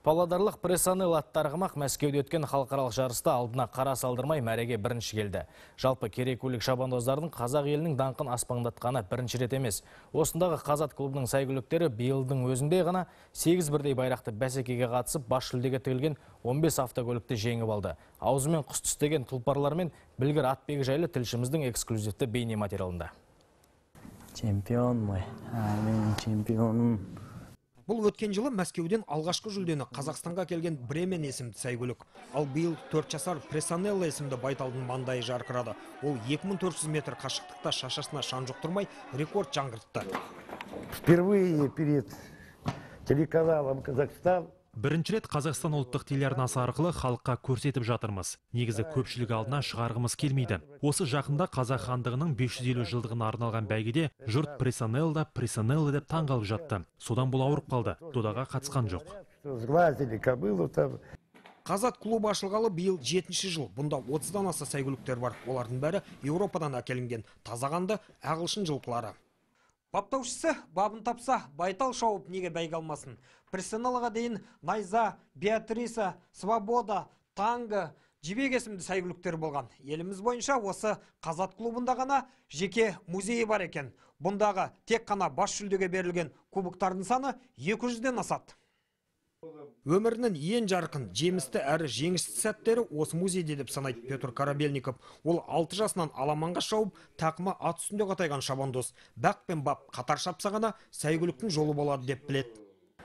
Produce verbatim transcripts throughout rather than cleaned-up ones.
Павлодарлық Прессонел атты арғымақ Мәскеуде өткен халықаралық жарыста алдына қара салдырмай мәреге бірінші келді. Жалпы керекулік шабандоздардың қазақ елінің даңқын аспаңдатқаны бірінші рет емес. Осындағы Қазат клубының сәйгүліктері биылдың өзінде ғана сегіз бірдей байрақты бәсекеге қатысып, бас жүлдеге тігілген он бес автокөлікті жеңіп алды. Аузымен құс түстеген тұлпарлармен білгір атбегі жайлы тілшіміздің эксклюзивті бейне материалында. Чемпион мой, мен чемпионым. Бұл өткен жылы Мәскеуден алғашқы жүлдені Қазақстанға келген Бремен есімді сәйгүлік. Ал биыл төрт жасар Прессонел есімді байталдың маңдайы жарқырады. Ол екі мың төрт жүз метр қашықтықта шашасына шаң жұқтырмай рекорд жаңғыртты. Впервые перед телеканалом Казахстан Бірінші рет Қазақстан ұлттық телеарнасы арқылы халыққа көрсетіп жатырмыз. Негізі көпшілік алдына шығарғымыз келмейді. Осы жақында Қазақ хандығының бес жүз елу жылдығына арналған бәйгеде жұрт Прессонелда, Прессонелда деп таңғалып жатты. Содан бұл ауырып қалды. Додаға қатысқан жоқ. Қазат клубы ашылғалы биыл жетінші жыл. Бұнда отыздан аса сәйгүліктер бар. Олардың бәрі Еуропадан әкелінген тазағанды ағылшын жылқылары. Баптаушысы бабын тапса, байтал шауып неге бәйге алмасын. Прессонелға дейін Найза, Беатриса, Свобода, Танго, Жібек есімді сәйгүліктер болған. Еліміз бойынша осы Қазат клубында ғана жеке музейі бар екен. Бұндағы тек қана бас жүлдеге берілген кубоктардың саны екі жүзден асады. Өмірінің ең жарқын, жемісті әрі жеңісті сәттері осы музейде деп санайды Петр Корабельников. Ол алты жасынан аламанға шауып, тақымы ат үстінде қатайған шабандоз. Бақ пен бап қатар шапса ғана сәйгүліктің жолы болады деп біледі.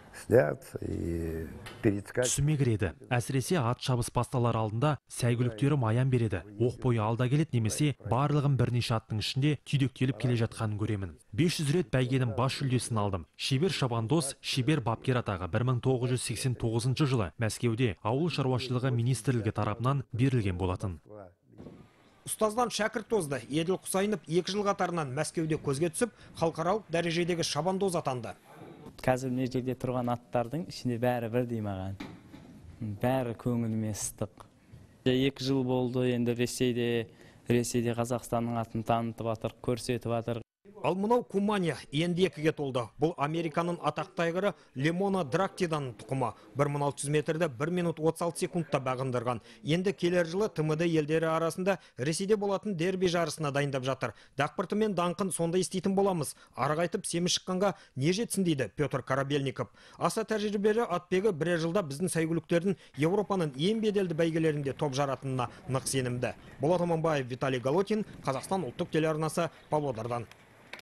Түсіме кіреді. Әсіресе ат шабыс басталар алдында сәйгүліктері маян береді. Оқ бойы алда келет немесе барлығын бірнеше аттың ішінде түйдектеліп келе жатқанын көремін. бес жүз рет бәйгенің бас жүлдесін алдым. Шебер шабандоз, шебер бапкер атағы бір мың тоғыз жүз сексен тоғызыншы жылы Мәскеуде ауыл шаруашылығы министрлігі тарапынан берілген болатын. Ұстаздан шәкірт тозды. Еділ Құсайынов екі жыл қатарынан Мәскеуде көзге түсіп, халықаралық дәрежедегі шабандоз атанды. Қазір мына жерде тұрған аттардың ішінде бәрі бірдей маған. Бәрі көңіліме ыстық. Екі жыл болды, енді Ресейде, Ресейде Қазақстанның атын танытып атыр, көрсетіп атыр. Ал мынау Кумания енді екіге толды. Бұл Американың атақты айғыры Лемона Драктидан тұқымы. бір мың алты жүз метрді бір минут отыз алты секундта бағындырған. Енді келер жылы Т М Д елдері арасында Ресейде болатын дерби жарысына дайындап жатыр. Дақпырты мен даңқын сонда естейтін боламыз. Арғайтып семі шыққанға не жетсін дейді Петр Корабельников. Аса тәжірибелі атбегі бірер жылда біздің сәйгүліктердің Еуропаның ең беделді бәйгелерінде топ жаратынына нық сенімді. Болат Аманбаев, Виталий Голотин, Қазақстан ұлттық телеарнасы, Павлодардан.